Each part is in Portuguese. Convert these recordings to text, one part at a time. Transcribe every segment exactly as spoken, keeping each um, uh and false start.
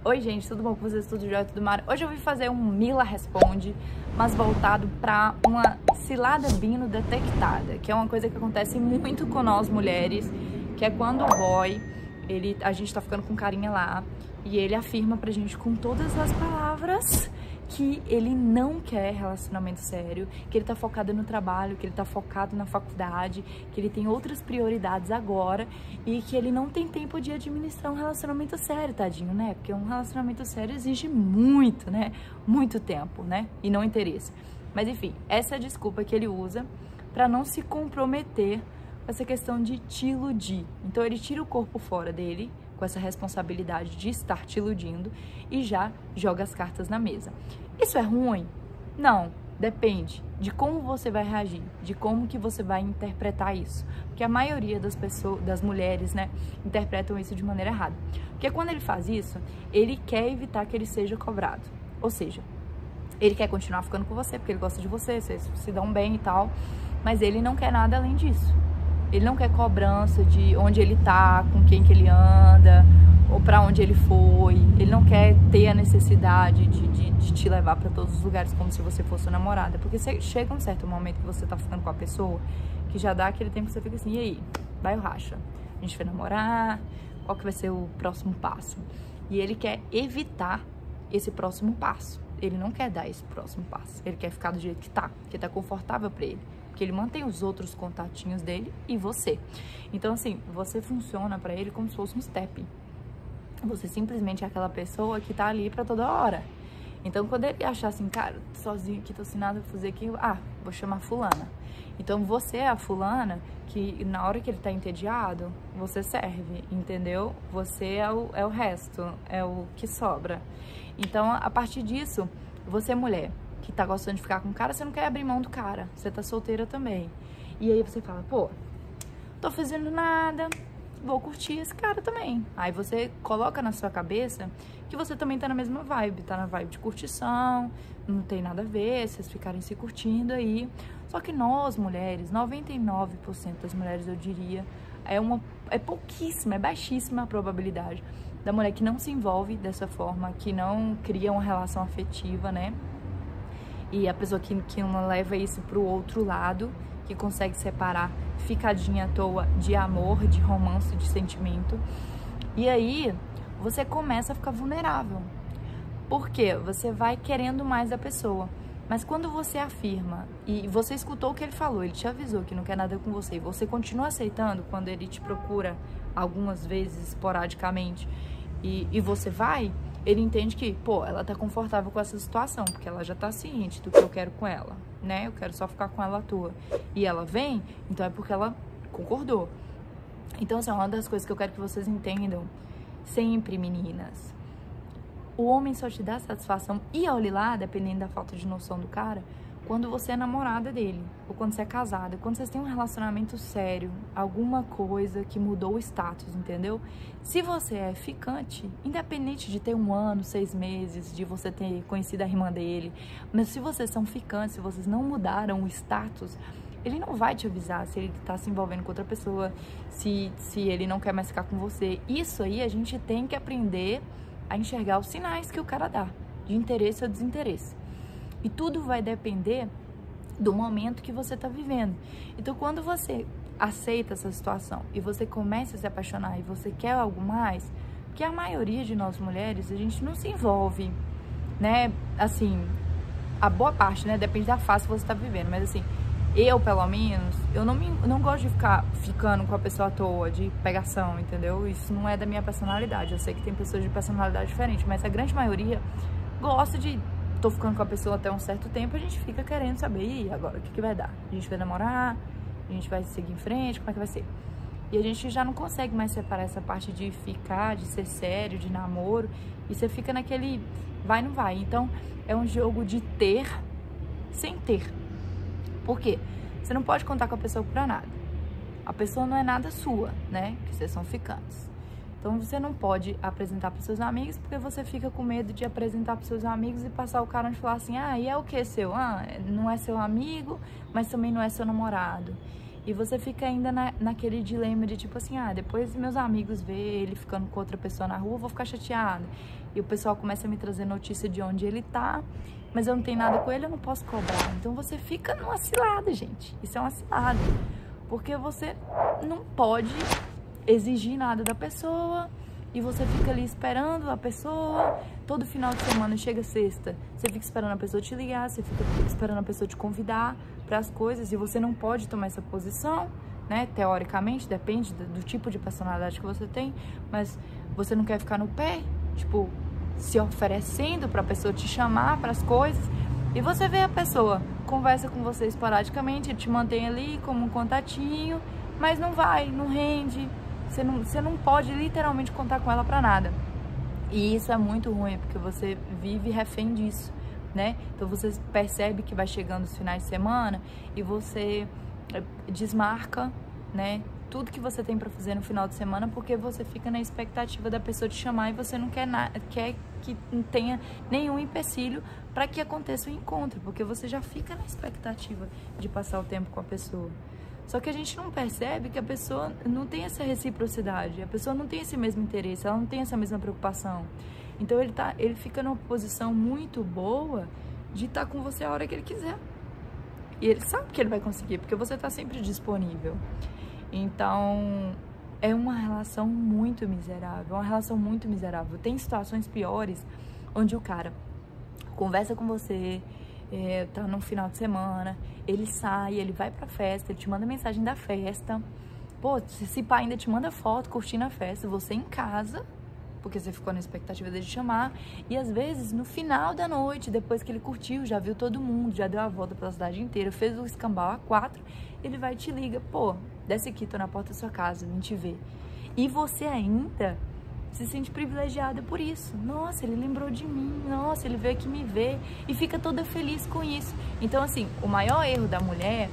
Oi gente, tudo bom com vocês? Tudo jóia, tudo mar? Hoje eu vim fazer um Mila Responde, mas voltado para uma cilada bino detectada, que é uma coisa que acontece muito com nós mulheres, que é quando o boy, ele, a gente tá ficando com carinha lá, e ele afirma pra gente com todas as palavras que ele não quer relacionamento sério, que ele tá focado no trabalho, que ele tá focado na faculdade, que ele tem outras prioridades agora e que ele não tem tempo de administrar um relacionamento sério, tadinho, né? Porque um relacionamento sério exige muito, né? Muito tempo, né? E não interesse. Mas enfim, essa é a desculpa que ele usa pra não se comprometer com essa questão de te iludir. Então ele tira o corpo fora dele, com essa responsabilidade de estar te iludindo e já joga as cartas na mesa. Isso é ruim? Não, depende de como você vai reagir, de como que você vai interpretar isso. Porque a maioria das pessoas, das mulheres, né, interpretam isso de maneira errada. Porque quando ele faz isso, ele quer evitar que ele seja cobrado. Ou seja, ele quer continuar ficando com você, porque ele gosta de você, vocês se dão bem e tal, mas ele não quer nada além disso. Ele não quer cobrança de onde ele tá, com quem que ele anda, ou pra onde ele foi. Ele não quer ter a necessidade de, de, de te levar pra todos os lugares como se você fosse sua namorada. Porque você, chega um certo momento que você tá ficando com a pessoa, que já dá aquele tempo que você fica assim, e aí, vai ou racha? A gente vai namorar? Qual que vai ser o próximo passo? E ele quer evitar esse próximo passo. Ele não quer dar esse próximo passo. Ele quer ficar do jeito que tá, que tá confortável pra ele. Porque ele mantém os outros contatinhos dele e você. Então, assim, você funciona pra ele como se fosse um step. Você simplesmente é aquela pessoa que tá ali pra toda hora. Então, quando ele achar assim, cara, tô sozinho aqui, tô sem nada pra fazer aqui, ah, vou chamar fulana. Então, você é a fulana que, na hora que ele tá entediado, você serve, entendeu? Você é o, é o resto, é o que sobra. Então, a partir disso, você é mulher que tá gostando de ficar com o cara, você não quer abrir mão do cara, você tá solteira também. E aí você fala, pô, tô fazendo nada, vou curtir esse cara também. Aí você coloca na sua cabeça que você também tá na mesma vibe, tá na vibe de curtição, não tem nada a ver, vocês ficarem se curtindo aí. Só que nós, mulheres, noventa e nove por cento das mulheres, eu diria, é uma é pouquíssima, é baixíssima a probabilidade da mulher que não se envolve dessa forma, que não cria uma relação afetiva, né? E a pessoa que, que não leva isso pro outro lado, que consegue separar ficadinha à toa de amor, de romance, de sentimento. E aí, você começa a ficar vulnerável. Por quê? Você vai querendo mais da pessoa. Mas quando você afirma, e você escutou o que ele falou, ele te avisou que não quer nada com você, e você continua aceitando quando ele te procura algumas vezes, esporadicamente, e, e você vai... ele entende que, pô, ela tá confortável com essa situação, porque ela já tá ciente do que eu quero com ela, né? Eu quero só ficar com ela à toa. E ela vem, então é porque ela concordou. Então, assim, uma das coisas que eu quero que vocês entendam, sempre, meninas, o homem só te dá satisfação, e olhe lá, dependendo da falta de noção do cara, quando você é namorada dele, ou quando você é casada, quando vocês têm um relacionamento sério, alguma coisa que mudou o status, entendeu? Se você é ficante, independente de ter um ano, seis meses, de você ter conhecido a irmã dele, mas se vocês são ficantes, se vocês não mudaram o status, ele não vai te avisar se ele tá se envolvendo com outra pessoa, se, se ele não quer mais ficar com você. Isso aí a gente tem que aprender a enxergar os sinais que o cara dá, de interesse ou desinteresse. E tudo vai depender do momento que você tá vivendo. Então, quando você aceita essa situação e você começa a se apaixonar e você quer algo mais, porque a maioria de nós mulheres, a gente não se envolve, né? Assim, a boa parte, né? Depende da fase que você tá vivendo. Mas assim, eu, pelo menos, eu não, me, não gosto de ficar ficando com a pessoa à toa, de pegação, entendeu? Isso não é da minha personalidade. Eu sei que tem pessoas de personalidade diferente, mas a grande maioria gosta de... tô ficando com a pessoa até um certo tempo, a gente fica querendo saber, e agora, o que que vai dar? A gente vai namorar? A gente vai seguir em frente? Como é que vai ser? E a gente já não consegue mais separar essa parte de ficar, de ser sério, de namoro, e você fica naquele vai, não vai. Então, é um jogo de ter sem ter. Por quê? Você não pode contar com a pessoa pra nada. A pessoa não é nada sua, né? Que vocês são ficantes. Então, você não pode apresentar para seus amigos, porque você fica com medo de apresentar para seus amigos e passar o cara onde falar assim, ah, e é o que seu? Ah, não é seu amigo, mas também não é seu namorado. E você fica ainda na, naquele dilema de tipo assim, ah, depois meus amigos ver ele ficando com outra pessoa na rua, eu vou ficar chateada. e o pessoal começa a me trazer notícia de onde ele tá, mas eu não tenho nada com ele, eu não posso cobrar. Então você fica numa cilada, gente. Isso é uma cilada. Porque você não pode exigir nada da pessoa e você fica ali esperando a pessoa. Todo final de semana, chega sexta, você fica esperando a pessoa te ligar, você fica esperando a pessoa te convidar para as coisas e você não pode tomar essa posição, né? Teoricamente, depende do, do tipo de personalidade que você tem, mas você não quer ficar no pé, tipo, se oferecendo para a pessoa te chamar para as coisas. E você vê a pessoa, conversa com você esporadicamente, te mantém ali como um contatinho, mas não vai, não rende, você não, você não pode literalmente contar com ela para nada. E isso é muito ruim, porque você vive refém disso, né? Então você percebe que vai chegando os finais de semana e você desmarca, né, tudo que você tem para fazer no final de semana, porque você fica na expectativa da pessoa te chamar e você não quer, nada, quer que não tenha nenhum empecilho para que aconteça o encontro, porque você já fica na expectativa de passar o tempo com a pessoa. Só que a gente não percebe que a pessoa não tem essa reciprocidade, a pessoa não tem esse mesmo interesse, ela não tem essa mesma preocupação. Então ele, tá, ele fica numa posição muito boa de estar com você a hora que ele quiser. E ele sabe que ele vai conseguir, porque você está sempre disponível. Então, é uma relação muito miserável, uma relação muito miserável. Tem situações piores, onde o cara conversa com você, é, tá no final de semana, ele sai, ele vai pra festa, ele te manda mensagem da festa. Pô, se pá, ainda te manda foto curtindo a festa, você em casa, porque você ficou na expectativa dele chamar. E às vezes, no final da noite, depois que ele curtiu, já viu todo mundo, já deu a volta pela cidade inteira, fez o escambau a quatro, ele vai e te liga, pô, desce aqui, tô na porta da sua casa, vim te ver. E você ainda se sente privilegiada por isso. Nossa, ele lembrou de mim, nossa, ele veio aqui me ver, e fica toda feliz com isso. Então, assim, o maior erro da mulher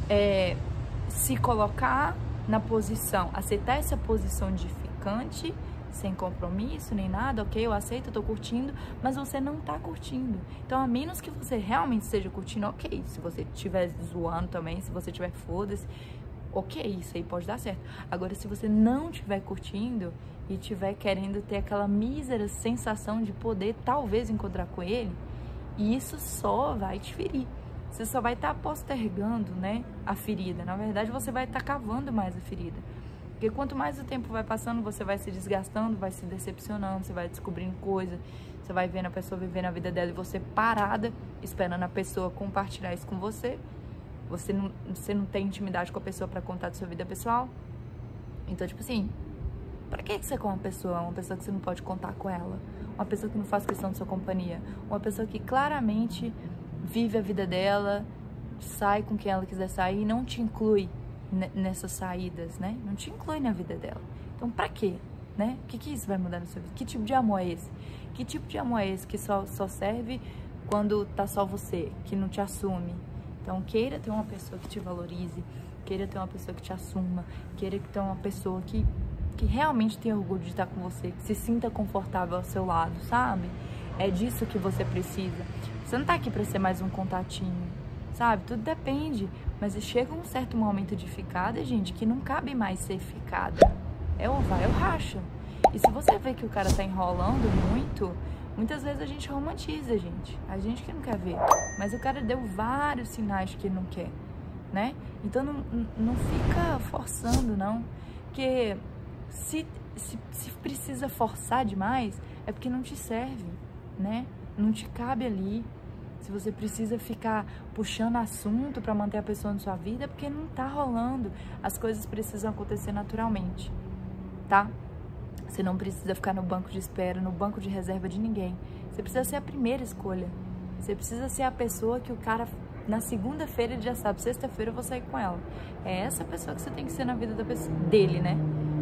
é se colocar na posição, aceitar essa posição de ficante, sem compromisso, nem nada, ok, eu aceito, eu tô curtindo, mas você não tá curtindo. Então, a menos que você realmente esteja curtindo, ok, se você estiver zoando também, se você tiver foda-se, ok, isso aí pode dar certo. Agora, se você não estiver curtindo e estiver querendo ter aquela mísera sensação de poder talvez encontrar com ele, isso só vai te ferir. Você só vai estar tá postergando, né, a ferida. Na verdade, você vai estar tá cavando mais a ferida. Porque quanto mais o tempo vai passando, você vai se desgastando, vai se decepcionando, você vai descobrindo coisas, você vai vendo a pessoa vivendo a vida dela e você parada, esperando a pessoa compartilhar isso com você. Você não, você não tem intimidade com a pessoa para contar da sua vida pessoal. Então, tipo assim, pra que você com uma pessoa, uma pessoa que você não pode contar com ela? Uma pessoa que não faz questão da sua companhia? Uma pessoa que claramente vive a vida dela, sai com quem ela quiser sair e não te inclui nessas saídas, né? Não te inclui na vida dela. Então, pra quê? Né? O que, que isso vai mudar na sua vida? Que tipo de amor é esse? Que tipo de amor é esse que só, só serve quando tá só você, que não te assume? Então, queira ter uma pessoa que te valorize, queira ter uma pessoa que te assuma, queira ter uma pessoa que, que realmente tenha orgulho de estar com você, que se sinta confortável ao seu lado, sabe? É disso que você precisa. Você não tá aqui pra ser mais um contatinho, sabe? Tudo depende. Mas chega um certo momento de ficada, gente, que não cabe mais ser ficada. É ou vai ou racha. E se você vê que o cara tá enrolando muito, muitas vezes a gente romantiza, gente. A gente que não quer ver. Mas o cara deu vários sinais de que ele não quer, né? Então não, não fica forçando, não. Porque se, se, se precisa forçar demais, é porque não te serve, né? Não te cabe ali. Se você precisa ficar puxando assunto para manter a pessoa na sua vida, é porque não tá rolando. As coisas precisam acontecer naturalmente, tá? Você não precisa ficar no banco de espera, no banco de reserva de ninguém. Você precisa ser a primeira escolha. Você precisa ser a pessoa que o cara, na segunda-feira, ele já sabe, sexta-feira eu vou sair com ela. É essa pessoa que você tem que ser na vida da pessoa, dele, né?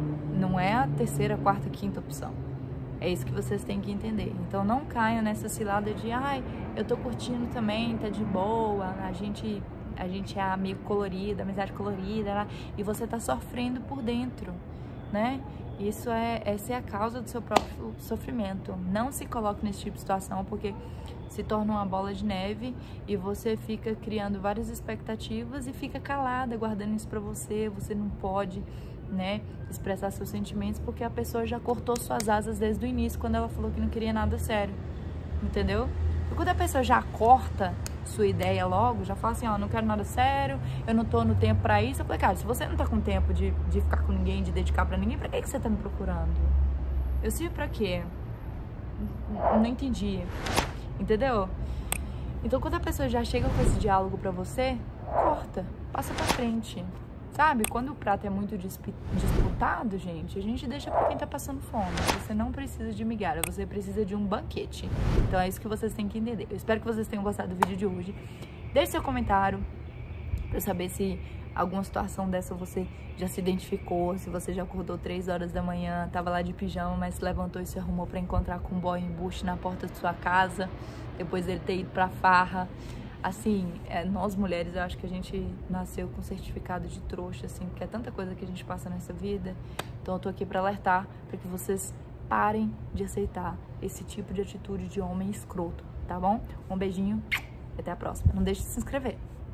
Não é a terceira, quarta, quinta opção. É isso que vocês têm que entender. Então não caiam nessa cilada de ai, eu tô curtindo também, tá de boa, a gente, a gente é amigo colorido, amizade colorida, e você tá sofrendo por dentro, né? Isso é, essa é a causa do seu próprio sofrimento. Não se coloque nesse tipo de situação, porque se torna uma bola de neve e você fica criando várias expectativas e fica calada, guardando isso pra você, você não pode, né, expressar seus sentimentos, porque a pessoa já cortou suas asas desde o início, quando ela falou que não queria nada sério, entendeu? E quando a pessoa já corta sua ideia logo, já fala assim, ó, não quero nada sério, eu não tô no tempo pra isso, eu falei, cara, se você não tá com tempo de, de ficar com ninguém, de dedicar pra ninguém, pra que, que você tá me procurando? Eu sirvo pra quê? Não entendi, entendeu? Então, quando a pessoa já chega com esse diálogo pra você, corta, passa pra frente, sabe? Quando o prato é muito disputado, gente, a gente deixa pra quem tá passando fome. Você não precisa de migalha, você precisa de um banquete. Então, é isso que vocês têm que entender. Eu espero que vocês tenham gostado do vídeo de hoje. Deixe seu comentário pra eu saber se alguma situação dessa você já se identificou, se você já acordou três horas da manhã, tava lá de pijama, mas se levantou e se arrumou pra encontrar com um boy embuste na porta de sua casa, depois dele ter ido pra farra. Assim, é, nós mulheres, eu acho que a gente nasceu com certificado de trouxa, assim, porque é tanta coisa que a gente passa nessa vida. Então eu tô aqui pra alertar, pra que vocês parem de aceitar esse tipo de atitude de homem escroto, tá bom? Um beijinho e até a próxima. Não deixe de se inscrever.